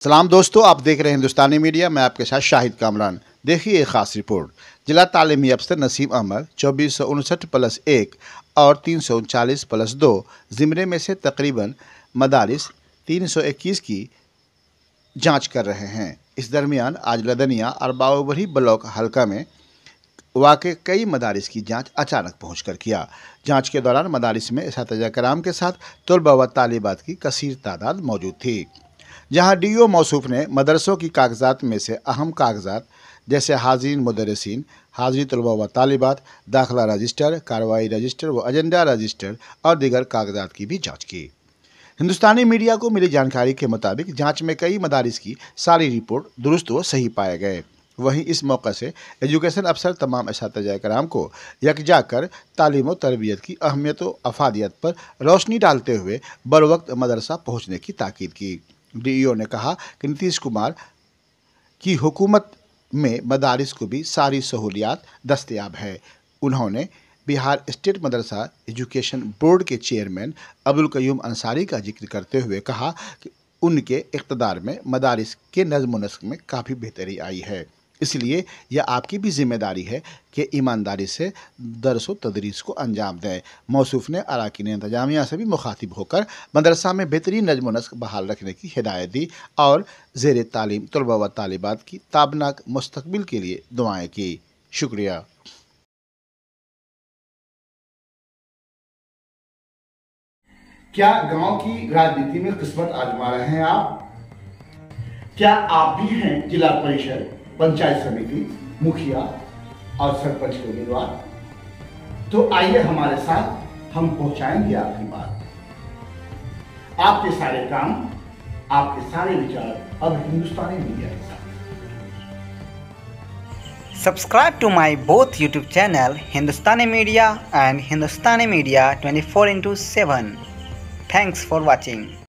सलाम दोस्तों, आप देख रहे हैं हिंदुस्तानी मीडिया। मैं आपके साथ शाहिद कामरान। देखिए एक खास रिपोर्ट। जिला तालीमी अफसर नसीम अहमद 2459+1 और 339+2 ज़िमरे में से तकरीबन मदारिस 321 की जांच कर रहे हैं। इस दरमियान आज लदनिया और बावबरी ब्लॉक हल्का में वाक़े कई मदारिस की जांच अचानक पहुंचकर किया। जांच के दौरान मदारिस में इस्तिज़ा कराम के साथ तलबा व तालिबात की कसीर तादाद मौजूद थी। जहां डीओ मौसूफ ने मदरसों की कागजात में से अहम कागजात जैसे हाज़रीन मुदर्रिसीन, हाज़री तलबा व तालिबात, दाखिला रजिस्टर, कार्रवाई रजिस्टर व एजेंडा रजिस्टर और दीगर कागजात की भी जांच की। हिंदुस्तानी मीडिया को मिली जानकारी के मुताबिक जांच में कई मदारिस की सारी रिपोर्ट दुरुस्त व सही पाए गए। वहीं इस मौके से एजुकेशन अफसर तमाम इस्तिज़ा कराम को यकजा कर तालीम व तरबियत की अहमियत व अफादियत पर रोशनी डालते हुए बर वक्त मदरसा पहुँचने की ताकीद की। डीईओ ने कहा कि नीतीश कुमार की हुकूमत में मदारिस को भी सारी सहूलियात दस्तयाब है। उन्होंने बिहार स्टेट मदरसा एजुकेशन बोर्ड के चेयरमैन अब्दुल कयूम अंसारी का जिक्र करते हुए कहा कि उनके इक़्तिदार में मदारिस के नज़्म व नस्क में काफ़ी बेहतरी आई है। इसलिए यह आपकी भी जिम्मेदारी है कि ईमानदारी से दरस व तदरीस को अंजाम दें। मौसूफ ने अराकीन इंतजामिया से भी मुखातिब होकर मदरसा में बेहतरीन नज़्म व नस्क बहाल रखने की हिदायत दी और ज़ेर तालीम तलबा व तालिबात की ताबनाक मुस्तकबिल के लिए दुआएँ की। शुक्रिया। क्या गांव की राजनीति में किस्मत आजमा रहे हैं आप? क्या आप भी हैं जिला परिषद, पंचायत समिति, मुखिया और सरपंच के उम्मीदवार? तो आइए हमारे साथ, हम पहुंचाएंगे आपकी बात। आपके सारे काम, आपके सारे विचार अब हिंदुस्तानी मीडिया के साथ। Subscribe to my both YouTube channel Hindustani Media and Hindustani Media 24/7. Thanks for watching.